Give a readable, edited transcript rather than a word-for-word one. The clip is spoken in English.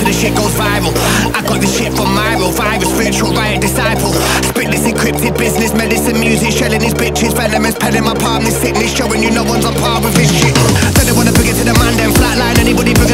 the shit goes viral. I got this shit from Myro, virus, spiritual riot disciple. Spit this encrypted business, medicine, music, shelling these bitches. Venomous, penning my palm, this sickness, showing you no one's on par with this shit. Don't they wanna bring it to the man, then flatline anybody